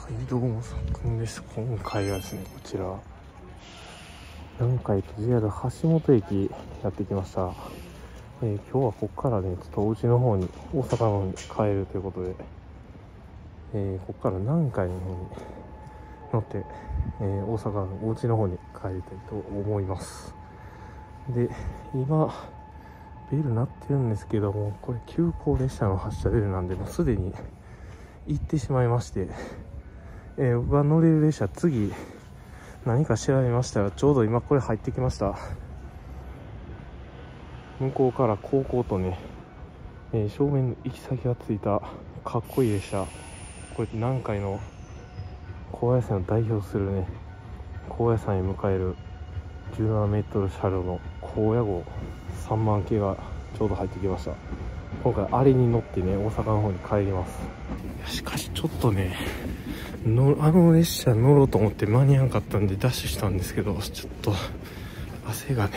はい、どうもさっくんです。今回はですね、こちら南海と JR 橋本駅やってきました。今日はここからね、ちょっとお家の方に、大阪の方に帰るということで、ここから南海の方に乗って、大阪のお家の方に帰りたいと思います。で、今ベル鳴ってるんですけども、これ急行列車の発車ベルなんで、もうすでに行ってしまいまして、僕が乗れる列車、次何か調べましたら、ちょうど今これ入ってきました。向こうから高校とね、正面の行き先がついたかっこいい列車、これ南海の高野山を代表するね、高野山へ迎える17メートル車両の高野号3万系がちょうど入ってきました。今回あれに乗ってね、大阪の方に帰ります。しかしちょっとね、あの列車乗ろうと思って間に合わなかったんでダッシュしたんですけど、ちょっと汗がね、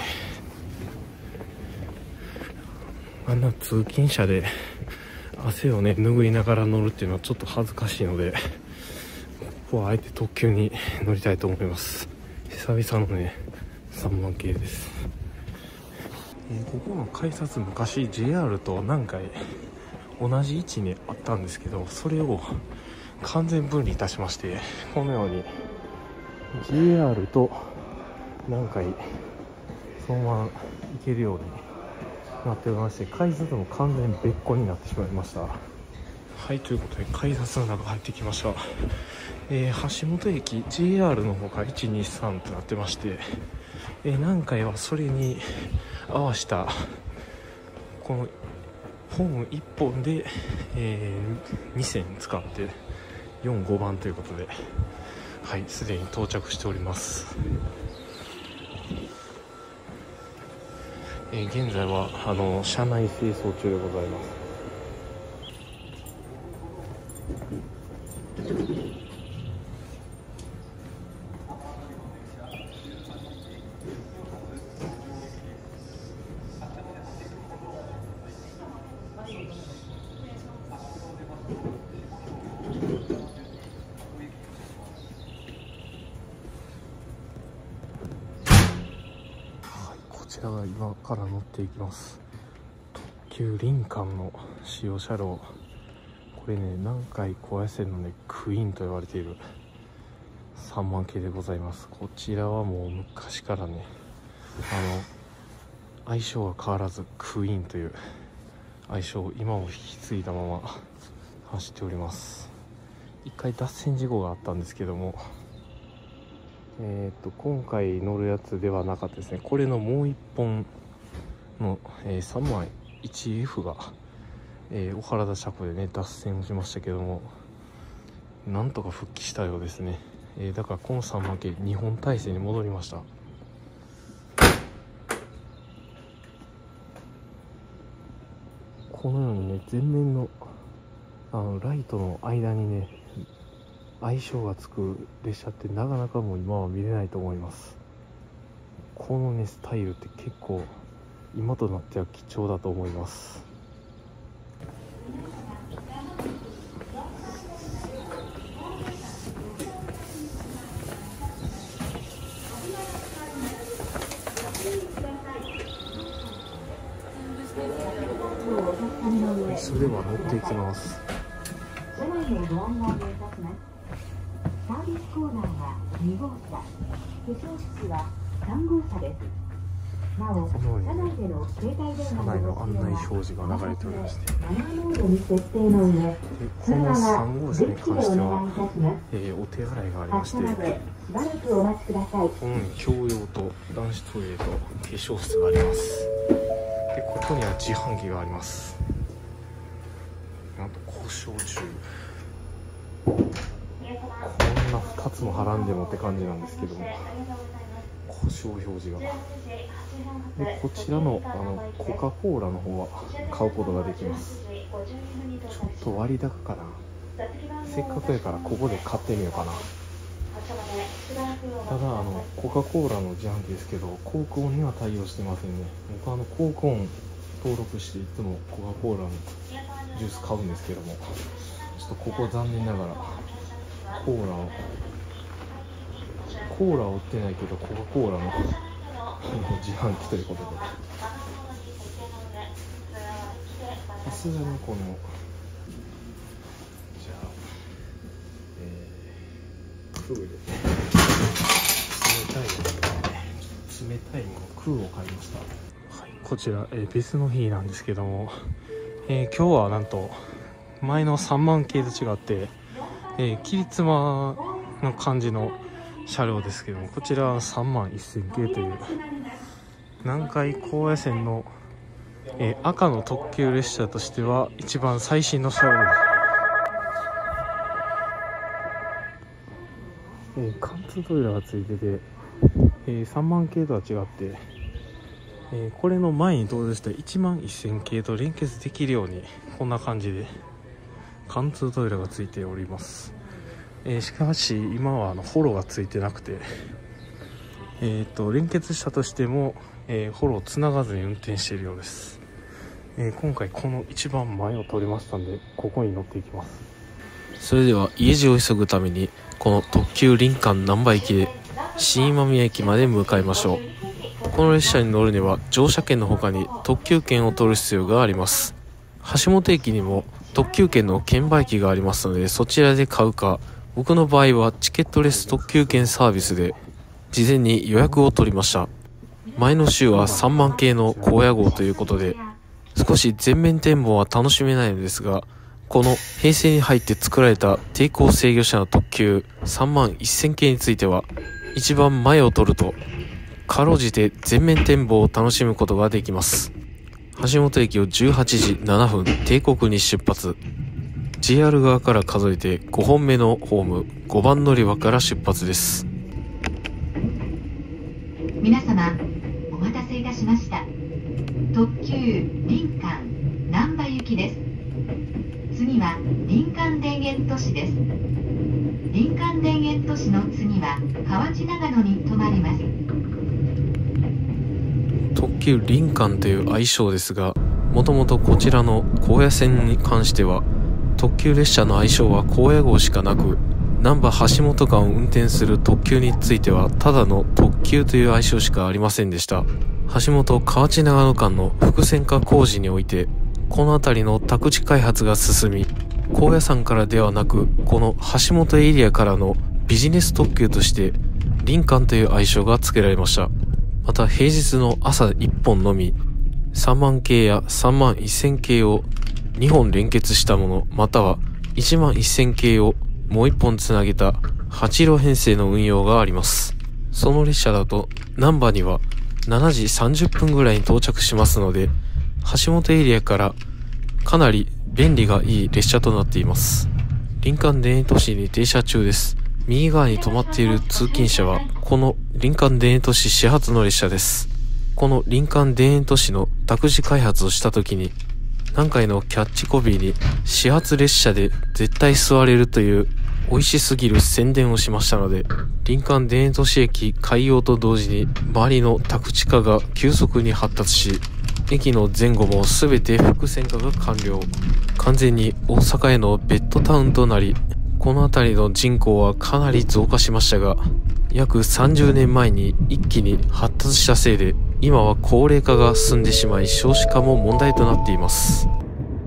あんな通勤車で汗をね拭いながら乗るっていうのはちょっと恥ずかしいので、ここはあえて特急に乗りたいと思います。久々のね3万系です。ここの改札、昔 JR と南海同じ位置にあったんですけど、それを完全分離いたしまして、このように JR と南海そのまま行けるようになっておりまして、改札も完全に別個になってしまいました。はい、ということで改札の中入ってきました。橋本駅 JR の方が123となってまして、南海はそれに合わせたこのホーム1本で、2線使って4、5番ということで、はい、すでに到着しております。現在は車内清掃中でございます。こちらが今から乗っていきます。特急リンカンの使用車両、これね、南海高野線のねクイーンと言われている3万系でございます。こちらはもう昔からね、愛称は変わらずクイーンという愛称を今も引き継いだまま走っております。一回脱線事故があったんですけども、今回乗るやつではなかったですね。これのもう一本の、3万 1F が、小原田車庫でね脱線をしましたけども、なんとか復帰したようですね。だからこの3万系2本体制に戻りました。このようにね、前面のライトの間にね愛称がつく列車ってなかなかもう今は見れないと思います。このねスタイルって結構今となっては貴重だと思います。それでは乗っていきます。 車内のご案内をいたします。サービスコーナーは2号車、化粧室は3号車です。なお、車内での携帯電話の案内表示が流れておりまして、 マナーモードに設定の上、 この3号車に関しては、お手洗いがありまして、 しばらくお待ちください。 このように共用と男子トイレと化粧室があります。で、ここには自販機があります。なんと故障中、こんな2つもはらんでもって感じなんですけども、故障表示が。で、こちらのコカ・コーラの方は買うことができます。ちょっと割高かな。せっかくやからここで買ってみようかな。ただコカ・コーラの自販機ですけど、コーク音には対応してませんね。僕コーク音登録していつもコカ・コーラのジュース買うんですけども、ちょっとここ残念ながらコーラを売ってないけどコカ・コーラの自販機ということで、さすがにこのじゃあ空ですね、冷たいもの空を買いました。はい、こちら、別の日なんですけども、今日はなんと前の3万系と違って、桐妻の感じの車両ですけども、こちら3万1000系という南海高野線の、赤の特急列車としては一番最新の車両です。貫通扉がついてて、3万系とは違って、これの前に登場した1万1000系と連結できるようにこんな感じで貫通扉がついております。しかし今はフォローがついてなくて、連結したとしても、フォローつながずに運転しているようです。今回この一番前を取りましたんで、ここに乗っていきます。それでは家路を急ぐためにこの特急林間難波駅で新今宮駅まで向かいましょう。この列車に乗るには乗車券の他に特急券を取る必要があります。橋本駅にも特急券の券売機がありますので、そちらで買うか、僕の場合はチケットレス特急券サービスで事前に予約を取りました。前の週は3万系の高野号ということで、少し全面展望は楽しめないのですが、この平成に入って作られた抵抗制御車の特急3万1000系については、一番前を取るとかろうじて全面展望を楽しむことができます。橋本駅を18時7分定刻に出発。JR 側から数えて5本目のホーム5番乗り場から出発です。 皆様お待たせいたしました。特急林間難波行きです。次は林間田園都市です。林間田園都市の次は河内長野に停まります。 特急林間という愛称ですが、もともとこちらの高野線に関しては特急列車の愛称は高野号しかなく、難波橋本間を運転する特急についてはただの特急という愛称しかありませんでした。橋本河内長野間の複線化工事において、この辺りの宅地開発が進み、高野山からではなくこの橋本エリアからのビジネス特急として林間という愛称が付けられました。また平日の朝1本のみ3万系や3万1000系を2本連結したもの、または1万1000系をもう1本つなげた8両編成の運用があります。その列車だと難波には7時30分ぐらいに到着しますので、橋本エリアからかなり便利がいい列車となっています。林間田園都市に停車中です。右側に止まっている通勤車はこの林間田園都市始発の列車です。この林間田園都市の宅地開発をした時に南海のキャッチコピーに始発列車で絶対座れるという美味しすぎる宣伝をしましたので、林間田園都市駅開業と同時に周りの宅地化が急速に発達し、駅の前後も全て複線化が完了。完全に大阪へのベッドタウンとなり、この辺りの人口はかなり増加しましたが、約30年前に一気に発達したせいで、今は高齢化が進んでしまい少子化も問題となっています。も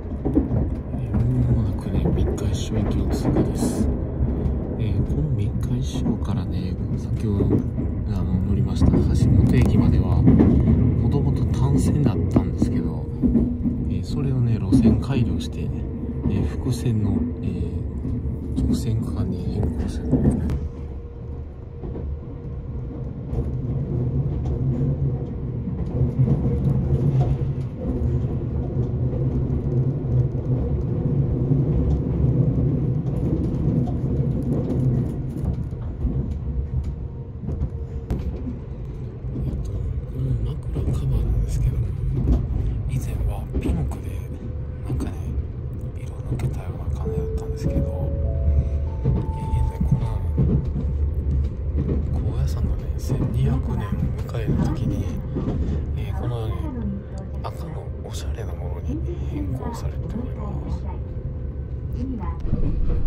なくね、三日市駅を通過です。この三日市からね、先ほど乗りました橋本駅まではもともと単線だったんですけど、それをね路線改良して、複線の、直線区間に変更する。1200年迎えるときに、このように赤のおしゃれなものに変更されております。大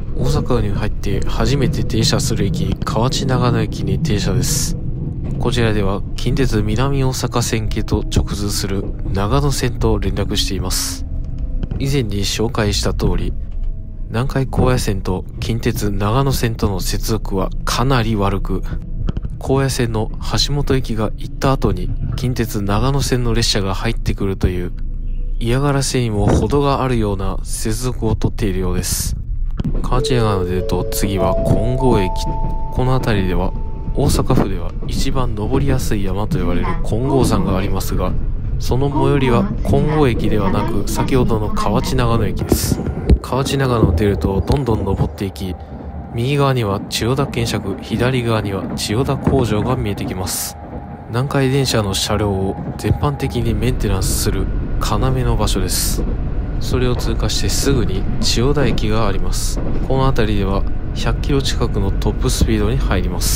区に入って初めて停車する駅、河内長野駅に停車です。こちらでは近鉄南大阪線系と直通する長野線と連絡しています。以前に紹介した通り、南海高野線と近鉄長野線との接続はかなり悪く、高野線の橋本駅が行った後に近鉄長野線の列車が入ってくるという嫌がらせにも程があるような接続をとっているようです。河内長野で言うと次は金剛駅。この辺りでは大阪府では一番登りやすい山と言われる金剛山がありますが、その最寄りは金剛駅ではなく先ほどの河内長野駅です。河内長野を出るとどんどん登っていき、右側には千代田検車区、左側には千代田工場が見えてきます。南海電車の車両を全般的にメンテナンスする要の場所です。それを通過してすぐに千代田駅があります。この辺りでは100キロ近くのトップスピードに入ります。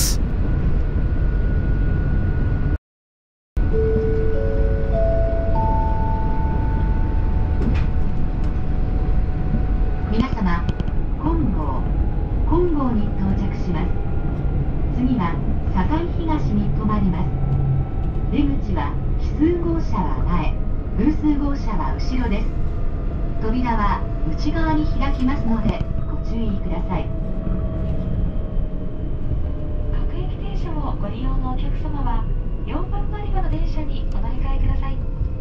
皆様、金剛に到着します。次は堺東に停まります。出口は奇数号車は前、偶数号車は後ろです。扉は内側に開きますのでご注意ください。各駅停車をご利用のお客様は4番乗り場の電車にお乗り換えください。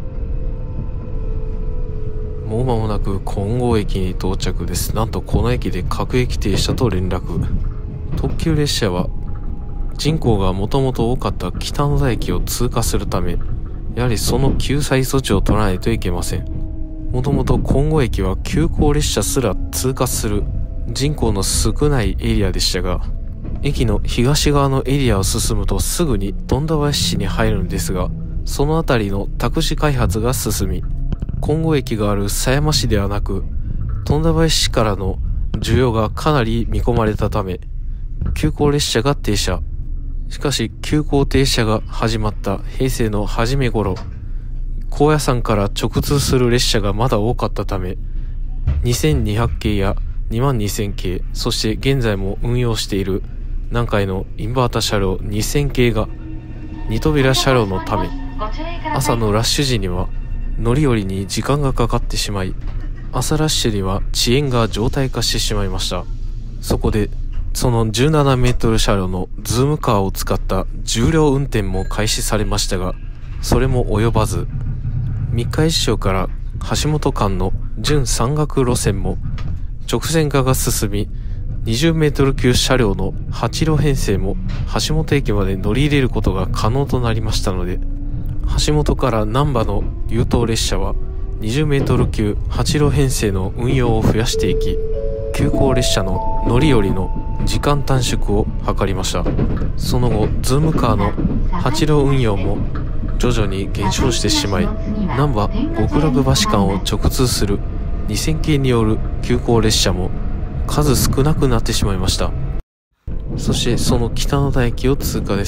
もう間もなく金剛駅に到着です。なんとこの駅で各駅停車と連絡。特急列車は人口がもともと多かった北野田駅を通過するため、やはりその救済措置を取らないといけません。もともと金剛駅は急行列車すら通過する人口の少ないエリアでしたが、駅の東側のエリアを進むとすぐに富田林市に入るんですが、その辺りの宅地開発が進み、金剛駅がある狭山市ではなく富田林市からの需要がかなり見込まれたため、急行列車が停車。しかし急行停車が始まった平成の初め頃、高野山から直通する列車がまだ多かったため、2200系や22000系、そして現在も運用している南海のインバータ車両2000系が二扉車両のため、朝のラッシュ時には乗り降りに時間がかかってしまい、朝ラッシュには遅延が常態化してしまいました。そこでその17メートル車両のズームカーを使った重量運転も開始されましたが、それも及ばず、三日市町から橋本間の準山岳路線も直線化が進み、20メートル級車両の8両編成も橋本駅まで乗り入れることが可能となりましたので、橋本から難波の優等列車は20メートル級8両編成の運用を増やしていき、急行列車の乗り降りの時間短縮を図りました。その後ズームカーの8両運用も徐々に減少してしまい、難波極楽橋間を直通する2000系による急行列車も数少なくなってしまいました。そしてその北野田駅を通過です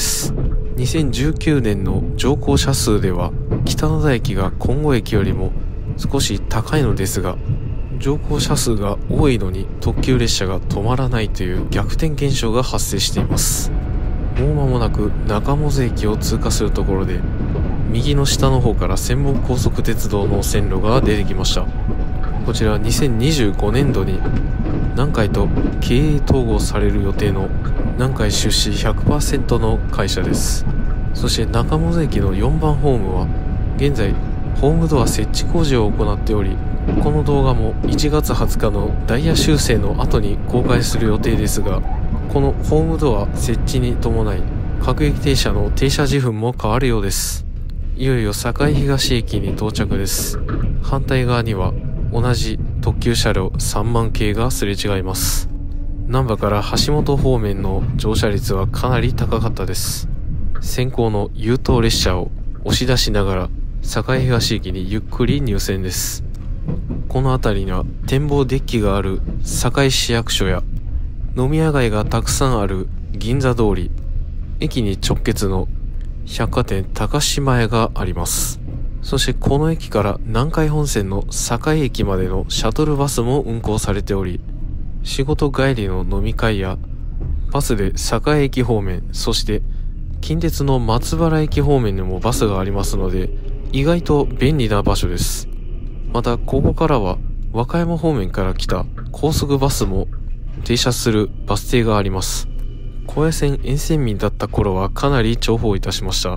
。2019年の乗降者数では北野田駅が金剛駅よりも少し高いのですが、乗降者数が多いのに特急列車が止まらないという逆転現象が発生しています。もう間もなく中百舌駅を通過するところで、右の下の方から専門高速鉄道の線路が出てきました。こちらは2025年度に南海と経営統合される予定の南海出資 100% の会社です。そして中百舌駅の4番ホームは現在ホームドア設置工事を行っており、この動画も1月20日のダイヤ修正の後に公開する予定ですが、このホームドア設置に伴い各駅停車の停車時分も変わるようです。いよいよ堺東駅に到着です。反対側には同じ特急車両3万系がすれ違います。難波から橋本方面の乗車率はかなり高かったです。先行の優等列車を押し出しながら堺東駅にゆっくり入線です。この辺りには展望デッキがある堺市役所や飲み屋街がたくさんある銀座通り、駅に直結の百貨店高島屋があります。そしてこの駅から南海本線の堺駅までのシャトルバスも運行されており、 仕事帰りの飲み会やバスで栄駅方面、そして近鉄の松原駅方面にもバスがありますので、意外と便利な場所です。またここからは和歌山方面から来た高速バスも停車するバス停があります。高野線沿線民だった頃はかなり重宝いたしました。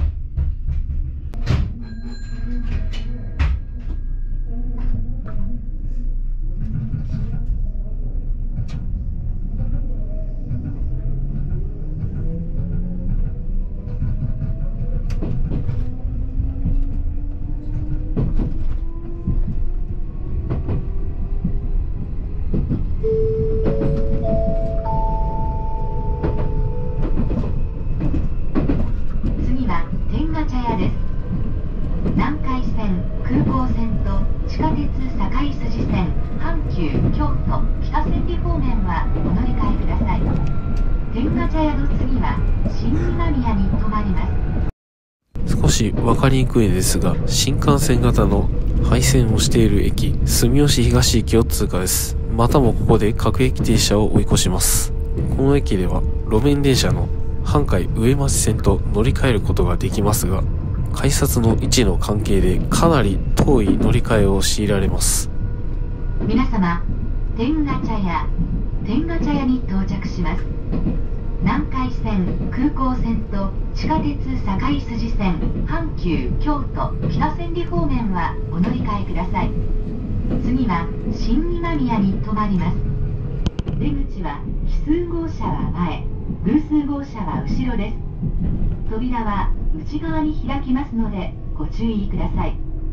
南海線、空港線と地下鉄堺筋線、阪急、京都、北千里方面はお乗り換えください。天下茶屋の次は新今宮に停まります。 少し分かりにくいですが、新幹線型の廃線をしている駅、住吉東駅を通過です。またもここで各駅停車を追い越します。この駅では路面電車の阪海上町線と乗り換えることができますが、改札の位置の関係でかなり遠い乗り換えを強いられます。 皆様、天下茶屋に到着します。南海線、空港線と地下鉄堺筋線、阪急、京都、北千里方面はお乗り換えください。次は新今宮に停まります。出口は奇数号車は前、偶数号車は後ろです。扉は内側に開きますのでご注意ください。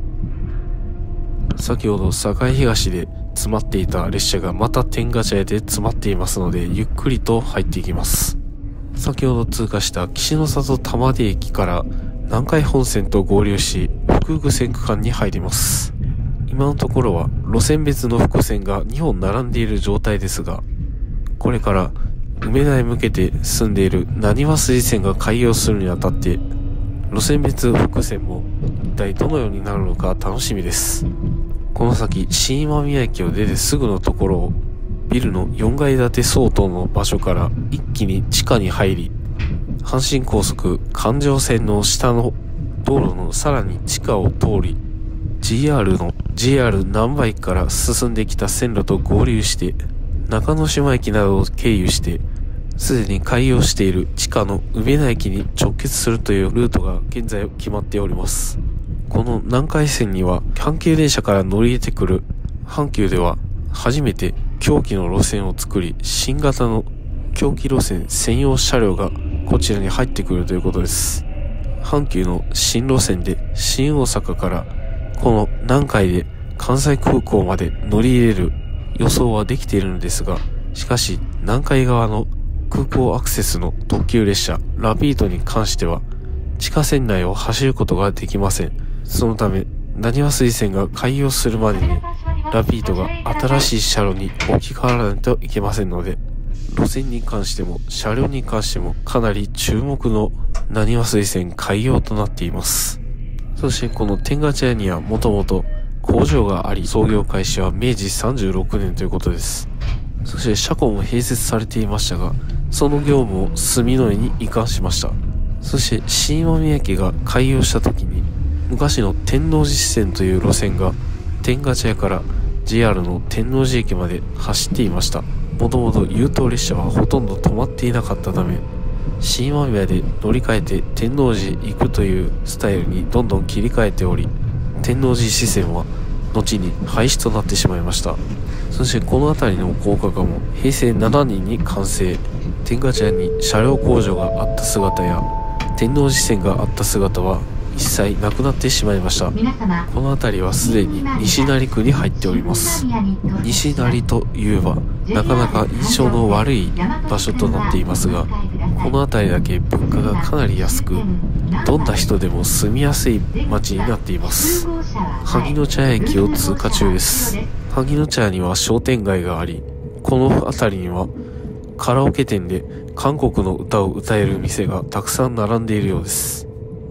先ほど堺東で詰まっていた列車がまた天下茶屋で詰まっていますので、ゆっくりと入っていきます。先ほど通過した岸の里玉出駅から南海本線と合流し、複々線区間に入ります。今のところは路線別の複線が2本並んでいる状態ですが、これから梅田へ向けて進んでいる浪速筋線が開業するにあたって、路線別複線も一体どのようになるのか楽しみです。この先新今宮駅を出てすぐのところをビルの4階建て相当の場所から一気に地下に入り、阪神高速環状線の下の道路のさらに地下を通り、JR 難波駅から進んできた線路と合流して、中之島駅などを経由して、すでに開業している地下の梅田駅に直結するというルートが現在決まっております。この南海線には阪急電車から乗り入れてくる阪急では初めて狭軌の路線を作り、新型の狭軌路線専用車両がこちらに入ってくるということです。阪急の新路線で新大阪からこの南海で関西空港まで乗り入れる予想はできているのですが、しかし南海側の空港アクセスの特急列車ラピートに関しては地下線内を走ることができません。そのため浪速水線が開業するまでにラピートが新しい車両に置き換わらないといけませんので、路線に関しても車両に関してもかなり注目の浪速水線開業となっています。そしてこの天下茶屋にはもともと工場があり、創業開始は明治36年ということです。そして車庫も併設されていましたが、その業務を住之江に移管しました。そして新今宮駅が開業した時に、昔の天王寺支線という路線が天下茶屋から JR の天王寺駅まで走っていました。もともと優等列車はほとんど止まっていなかったため、新今宮で乗り換えて天王寺行くというスタイルにどんどん切り替えており、天王寺支線は後に廃止となってしまいました。そしてこの辺りの高架化も平成7年に完成。天下茶屋に車両工場があった姿や天王寺線があった姿は一切なくなってしまいました。この辺りはすでに西成区に入っております。西成といえばなかなか印象の悪い場所となっていますが、この辺りだけ物価がかなり安く、どんな人でも住みやすい街になっています。萩野茶屋駅を通過中です。萩野茶屋には商店街があり、この辺りにはカラオケ店で韓国の歌を歌える店がたくさん並んでいるようです。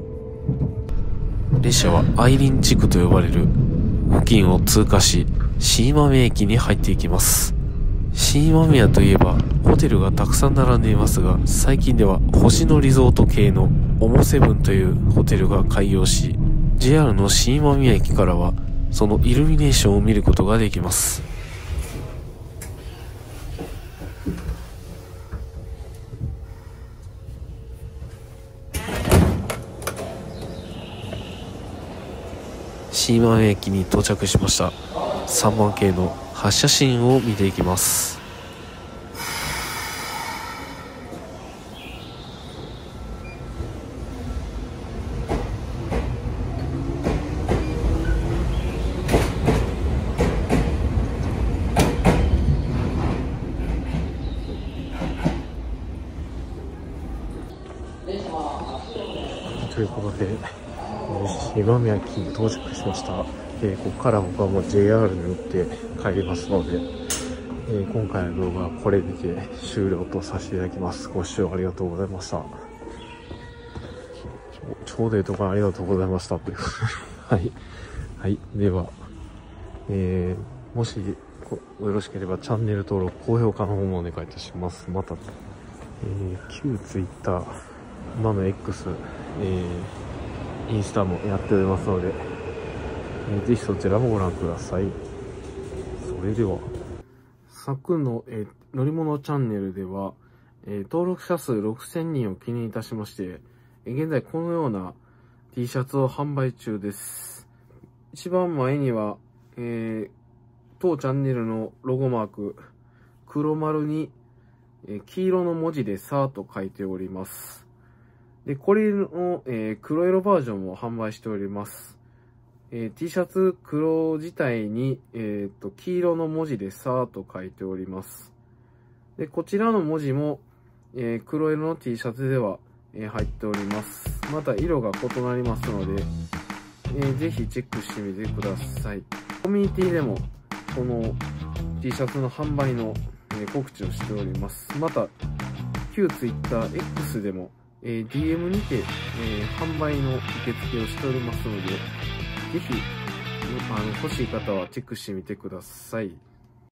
列車は愛林地区と呼ばれる付近を通過し、新今宮駅に入っていきます。 新今宮といえばホテルがたくさん並んでいますが、最近では星野リゾート系のオモセブンというホテルが開業し、 JR の新今宮駅からはそのイルミネーションを見ることができます。新今宮駅に到着しました。3番系の発車シーンを見ていきます。ということで、新今宮駅に到着しました。ここから僕はもう JR に乗って帰りますので、今回の動画はこれにて終了とさせていただきます。ご視聴ありがとうございました。ちょうどいいところありがとうございましたというはい。はい。では、もしよろしければチャンネル登録、高評価の方もお願いいたします。また、旧 Twitter、今の X、インスタもやっておりますので、ぜひそちらもご覧ください。それでは、昨の、乗り物チャンネルでは、登録者数6000人を記念いたしまして、現在このような T シャツを販売中です。一番前には、当チャンネルのロゴマーク、黒丸に、黄色の文字でさーと書いております。で、これの、黒色バージョンも販売しております。T シャツ黒自体に、黄色の文字でさーと書いております。で、こちらの文字も、黒色の T シャツでは、入っております。また色が異なりますので、ぜひチェックしてみてください。コミュニティでも、この T シャツの販売の、告知をしております。また、旧 Twitter X でも、DM にて、販売の受付をしておりますので、ぜひ、欲しい方はチェックしてみてください。